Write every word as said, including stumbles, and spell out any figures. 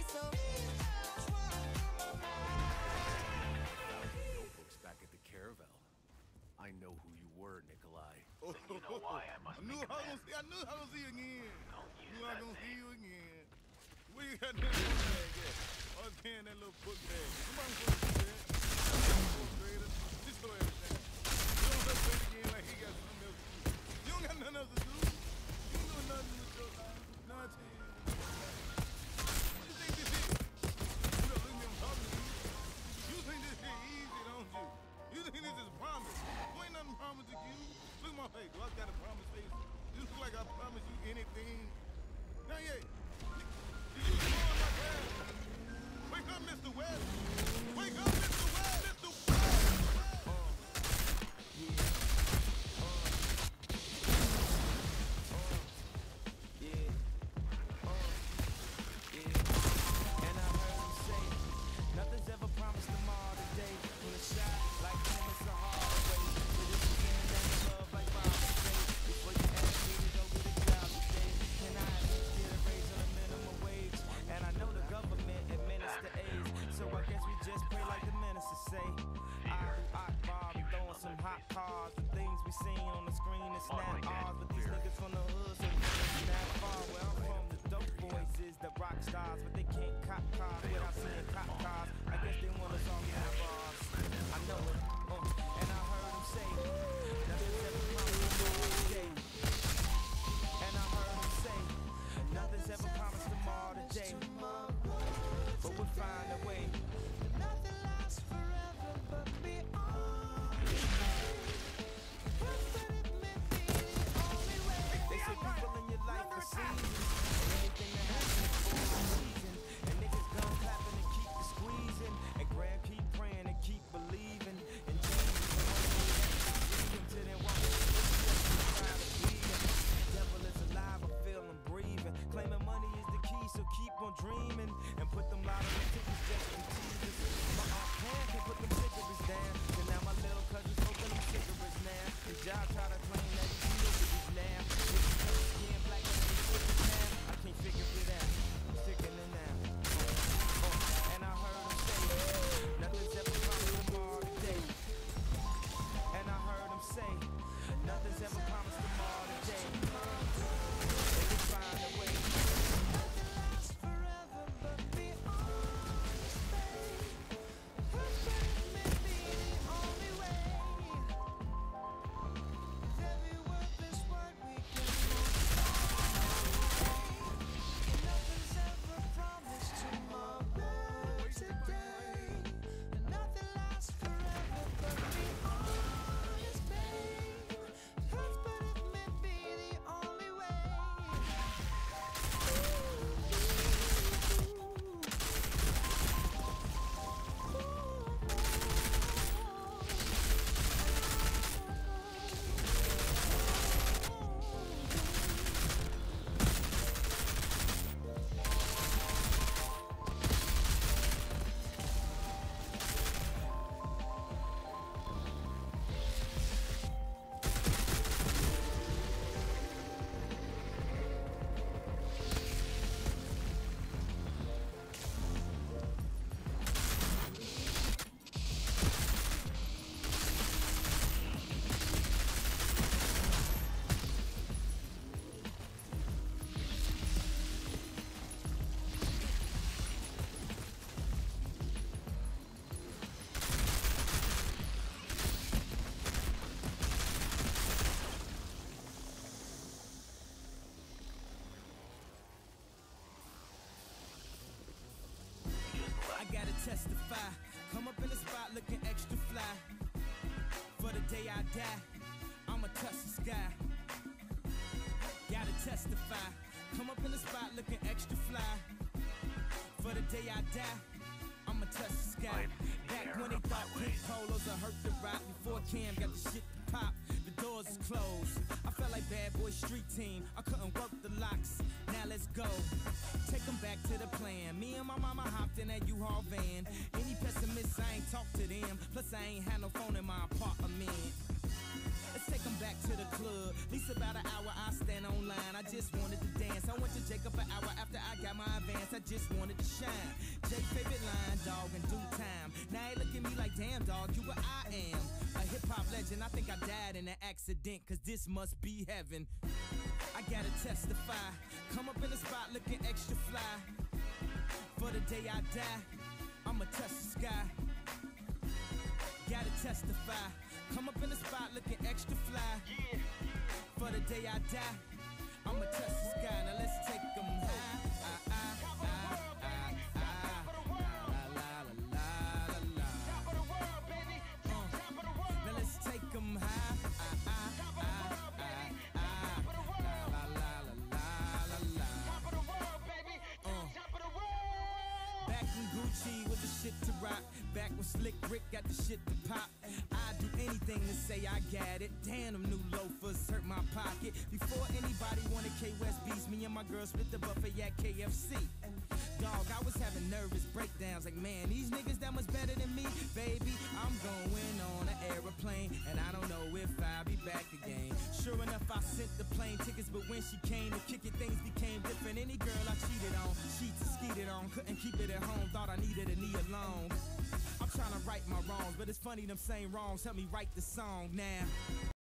Notebooks back at the Caravel. I know who you were, Nikolai. Oh, you know why I must I knew I was see, I knew I was see you again. I knew I was gonna see you again. Where you got that book bag at? I was carrying that little book bag. Somebody supposed to do that. Fourth grader. Just go everything. You don't have to play the game like he got something else to do. You don't got nothing else to do. You don't do nothing with your life. Nothing. You think this is? You know, look at me, I'm talking to you. You think this is easy, don't you? You think this is promise? You ain't nothing promised to you. Look at my face. Do I got a promise face? You look like I promise you anything. Not yet. You just blowing my grass. Wake up, Mister West. Wake up, Mister West. Mister West. Uh, yeah. Uh, uh, yeah. Uh, yeah. And I heard him say, nothing's ever promised tomorrow today. When it's shot like home, it's a hard way. But it's again and love like Bob say. Before you ask me to go get a job today, can I at least get a raise on a minimum wage? And I know the government administer AIDS, so I guess we just pray like the minister say. I, I, Bob, throwing some hot cars. The things we seen on the screen and snap ours. But these niggas from the hood, so it's not far. Where I'm from, the dope boys is the rock stars, but they can't cop cars without seeing cop cars. I guess they want us all in the bars. I know it, uh, and I heard them say, nothing's ever promised tomorrow today. And I heard them say, nothing's ever promised tomorrow today. But we'll find a way. Nothing lasts forever, but be honest. They say people in your life are seasons, and anything that happens for a reason. And niggas gun clapping and keep the squeezing, and grand keep praying and keep believing in Jesus. And to them walk devil is alive, I feel him breathing. Claiming money is the key, so keep on dreaming and put them lottery tickets just in Jesus. My aunt Pam can put them cigarettes down, and now my little cousin smoking them cigarettes now. His job try to claim that he's cigarettes now. Skin black and cigarettes now. I can't figure it out. I'm sticking it now. Uh, uh, and I heard him say, nothing's ever promised tomorrow today. And I heard him say, nothing's ever promised tomorrow today. They can find a way. Nothing lasts forever, but be honest, babe. Perfect may be the only way. With every worthless word we can move. Nothing's ever promised tomorrow today. And nothing lasts forever, but be honest, babe. Perfect may be the only way. I gotta testify. Come up in the spot looking extra fly. For the day I die, I'ma touch the sky. Gotta testify. Come up in the spot looking extra fly. For the day I die, I'ma touch the sky. Back when they thought pink polos would hurt the rock. Before Cam got the shit to pop, the doors is closed. I felt like bad boy street team. I couldn't work the locks. Now let's go. Take them back to the plan. Me and my mama hopped in that U-Haul van. Any pessimists, I ain't talk to them. Plus I ain't had no phone in my apartment. Let's take them back to the club. At least about an hour I stand online. I just wanted to dance. I went to Jacob an hour after I got my advance, I just wanted to shine. Jay favorite line, dog, in due time. Now they look at me like, damn, dog, you what I am. A hip-hop legend, I think I died in an accident, cause this must be heaven. I gotta testify, come up in the spot looking extra fly. For the day I die, I'ma touch the sky. Gotta testify, come up in the spot looking extra fly. For the day I die, I'ma touch the sky. Now let's take them high. Ah, ah, ah, ah, ah. La, la, la, la, la, la. Uh. Now let's take them high. Ah, ah, ah, ah, ah. La, la, la, la, la, la. Uh. Back when Gucci was the shit to rock, back when Slick Rick got the shit to pop, I'd do anything to say I got it. Damn, them new loafers hurt my pocket. Before anybody wanted K West beats, me and my girl split the buffet at K F C. Dog, I was having nervous breakdowns like, man, these niggas that much better than me. Baby, I'm going on an aeroplane, and I don't know if I'll be back again. Sure enough, I sent the plane tickets, but when she came to kick it, things became different. Any girl I cheated on, sheets and skeeted on, couldn't keep it at home, thought I needed a knee alone. I'm trying to right my wrongs, but it's funny them same wrongs help me write the song now.